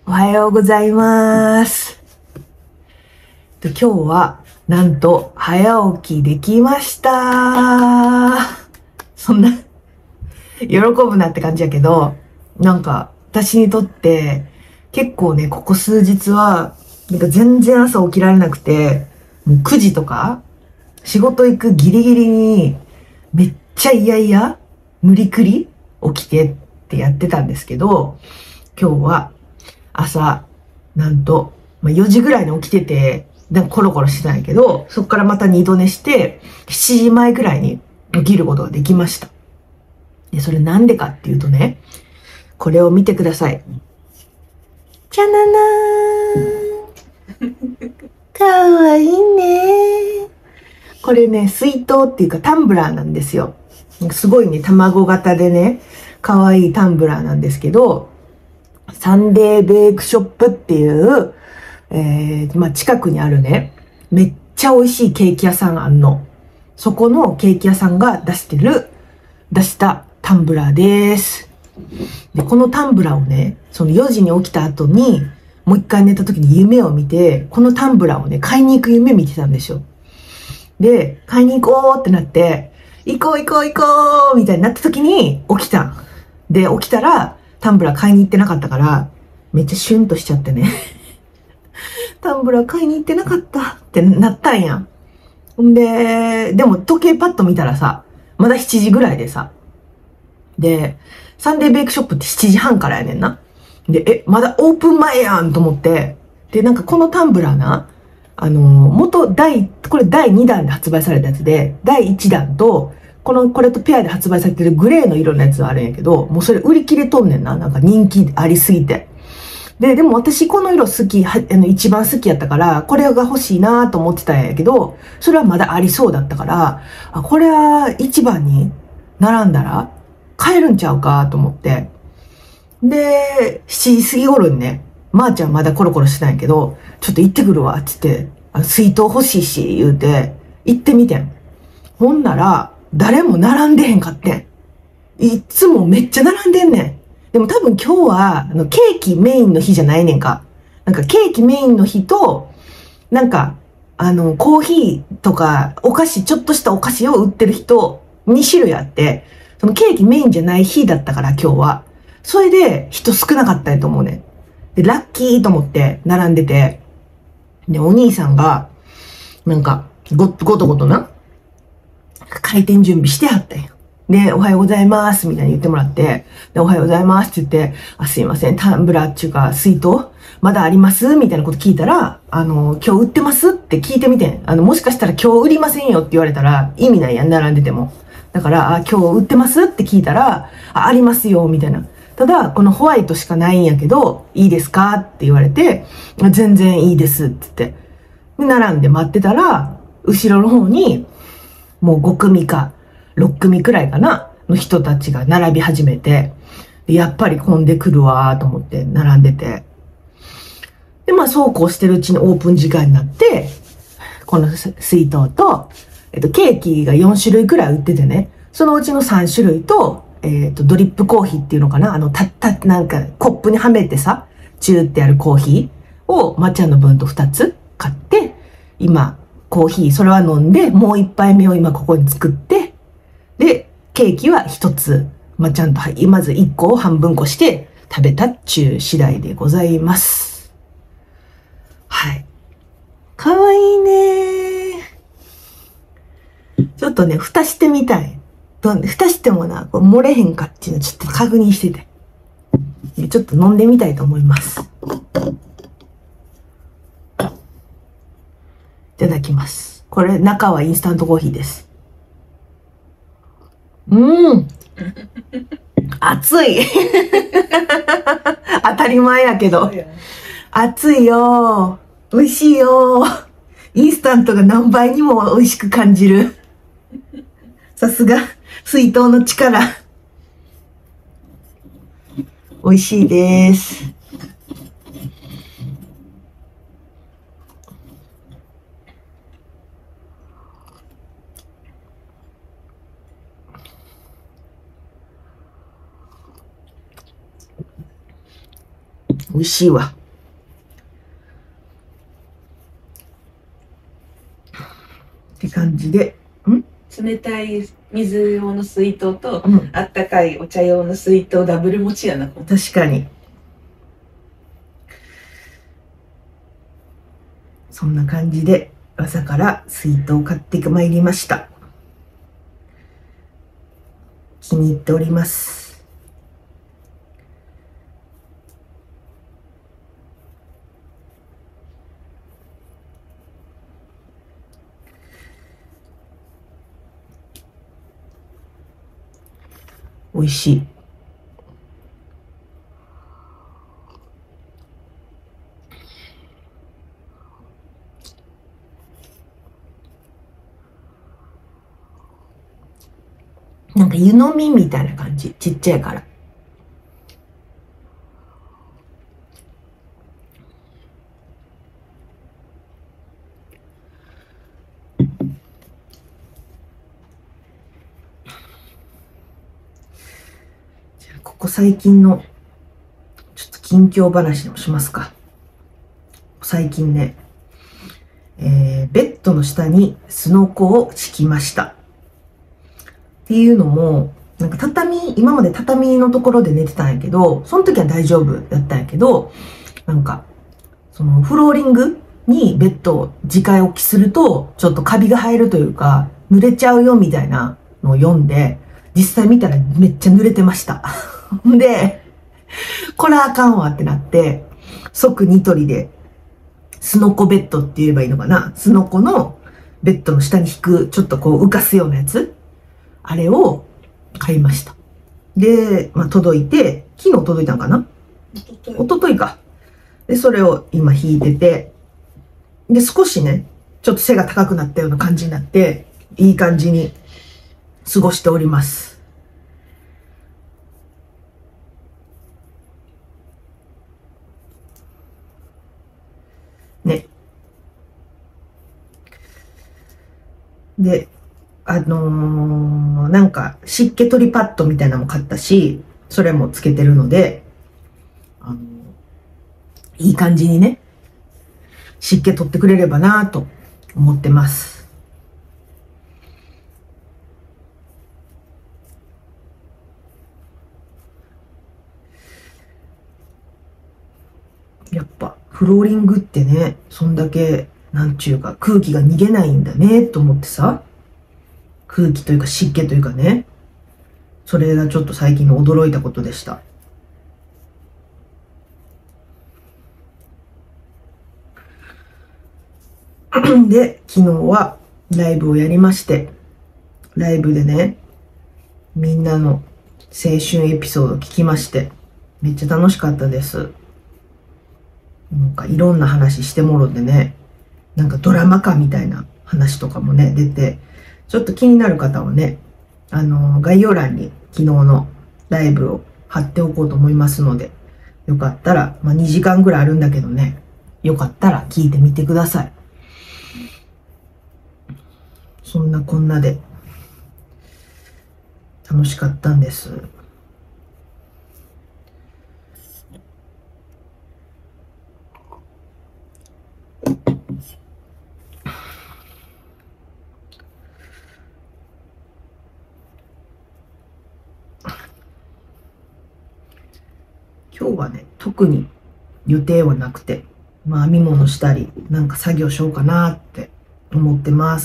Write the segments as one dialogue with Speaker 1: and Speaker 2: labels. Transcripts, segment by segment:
Speaker 1: おはようございます。今日は、なんと、早起きできました。そんな、喜ぶなって感じやけど、なんか、私にとって、結構ね、ここ数日は、なんか全然朝起きられなくて、もう9時とか、仕事行くギリギリに、めっちゃ嫌々、無理くり起きてってやってたんですけど、今日は朝、なんと、4時ぐらいに起きてて、なんかコロコロしてたんやけど、そこからまた二度寝して、7時前ぐらいに起きることができました。で、それなんでかっていうとね、これを見てください。じゃななー。かわいいね。これね、水筒っていうかタンブラーなんですよ。すごいね、卵型でね、かわいいタンブラーなんですけど、サンデーベークショップっていう、近くにあるね、めっちゃ美味しいケーキ屋さんあんの。そこのケーキ屋さんが出したタンブラーです。で、このタンブラーをね、その4時に起きた後に、もう一回寝た時に夢を見て、このタンブラーをね、買いに行く夢見てたんですよ。で、買いに行こうってなって、行こう行こう行こうみたいになった時に起きた。で、起きたら、タンブラー買いに行ってなかったから、めっちゃシュンとしちゃってね。タンブラー買いに行ってなかったってなったんや。んで、でも時計パッと見たらさ、まだ7時ぐらいでさ。で、サンデーベイクショップって7時半からやねんな。で、まだオープン前やんと思って。で、なんかこのタンブラーな、これ第2弾で発売されたやつで、第1弾と、これとペアで発売されてるグレーの色のやつがあるんやけど、もうそれ売り切れとんねんな。なんか人気ありすぎて。でも私この色好き、一番好きやったから、これが欲しいなと思ってたんやけど、それはまだありそうだったから、これは一番に並んだら買えるんちゃうかと思って。で、7時過ぎ頃にね、まーちゃんまだコロコロしてないんやけど、ちょっと行ってくるわ、つって、水筒欲しいし、言うて、行ってみてん。ほんなら、誰も並んでへんかってん。いつもめっちゃ並んでんねん。でも多分今日は、ケーキメインの日じゃないねんか。なんかケーキメインの日と、なんか、コーヒーとか、ちょっとしたお菓子を売ってる人、2種類あって、そのケーキメインじゃない日だったから今日は。それで人少なかったんやと思うねん。で、ラッキーと思って並んでて、で、お兄さんが、なんか、ごとごとな、開店準備してはったんや。で、おはようございますみたいに言ってもらって、で、おはようございますって言って、すいません、タンブラーっていうか、水筒まだありますみたいなこと聞いたら、今日売ってますって聞いてみてん。もしかしたら今日売りませんよって言われたら意味ないやん、並んでても。だから、今日売ってますって聞いたら、ありますよ、みたいな。ただ、このホワイトしかないんやけど、いいですかって言われて、全然いいですって言って。で、並んで待ってたら、後ろの方に、もう5組か6組くらいかなの人たちが並び始めて、やっぱり混んでくるわーと思って並んでて。で、そうこうしてるうちにオープン時間になって、この水筒と、ケーキが4種類くらい売っててね、そのうちの3種類と、ドリップコーヒーっていうのかななんかコップにはめてさ、チューってやるコーヒーをまっちゃんの分と2つ買って、今、コーヒー、それは飲んで、もう一杯目を今ここに作って、で、ケーキは一つ、ちゃんと、まず1個を半分こして食べたっちゅう次第でございます。はい。かわいいね。ちょっとね、蓋してみたい。蓋してもな、漏れへんかっていうのちょっと確認してて。ちょっと飲んでみたいと思います。いただきます。これ、中はインスタントコーヒーです。熱い。当たり前やけど。熱いよ。美味しいよ。インスタントが何倍にも美味しく感じる。さすが、水筒の力。美味しいです。 美味しいわ。って感じで。
Speaker 2: 冷たい水用の水筒と、あったかいお茶用の水筒ダブル持ちやな。
Speaker 1: 確かに。そんな感じで朝から水筒を買ってまいりました。気に入っております。美味しい。なんか湯飲みみたいな感じ。ちっちゃいから。じゃあここ最近のちょっと近況話でもしますか。最近ね、ベッドの下にすのこを敷きました。っていうのも、なんか今まで畳のところで寝てたんやけど、その時は大丈夫だったんやけど、なんか、そのフローリングにベッドを直置きすると、ちょっとカビが生えるというか、濡れちゃうよみたいなのを読んで、実際見たらめっちゃ濡れてました。で、これあかんわってなって、即ニトリで、すのこベッドって言えばいいのかな、すのこのベッドの下に引く、ちょっとこう浮かすようなやつ、あれを買いました。で、届いて、昨日届いたんかな、一昨日か。で、それを今引いてて、で、少しね、ちょっと背が高くなったような感じになって、いい感じに過ごしております。ね。で、なんか湿気取りパッドみたいなのも買ったし、それもつけてるので、いい感じにね、湿気取ってくれればなと思ってます。やっぱフローリングってね、そんだけ、なんちゅうか空気が逃げないんだねと思ってさ、空気というか湿気というかね、それがちょっと最近の驚いたことでした。で、昨日はライブをやりまして、ライブでね、みんなの青春エピソード聞きまして、めっちゃ楽しかったです。なんかいろんな話してもろてね、なんかドラマ化みたいな話とかもね、出て、ちょっと気になる方はね、概要欄に昨日のライブを貼っておこうと思いますので、よかったら、2時間ぐらいあるんだけどね、よかったら聞いてみてください。そんなこんなで楽しかったんです。今日はね、特に予定はなくて、編み物したり、なんか作業しようかなって思ってます。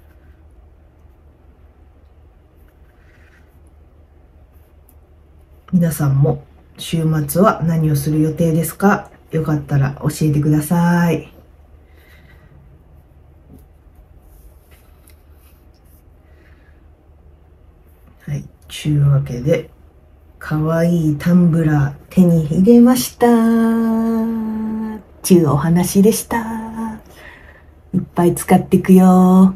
Speaker 1: 皆さんも週末は何をする予定ですか？よかったら教えてください。はい、ちゅうわけで、かわいいタンブラー手に入れました。ちゅうお話でした。いっぱい使っていくよ。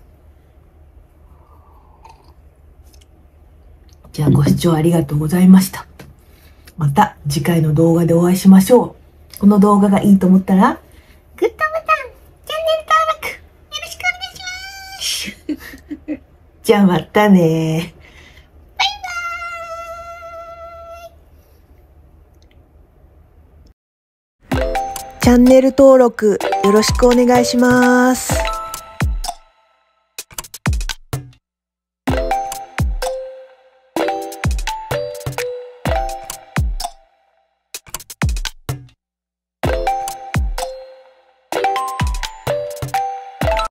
Speaker 1: じゃあご視聴ありがとうございました。また次回の動画でお会いしましょう。この動画がいいと思ったら、グッドボタン、チャンネル登録、よろしくお願いします。じゃあまたね。
Speaker 3: チャンネル登録よろしくお願いします。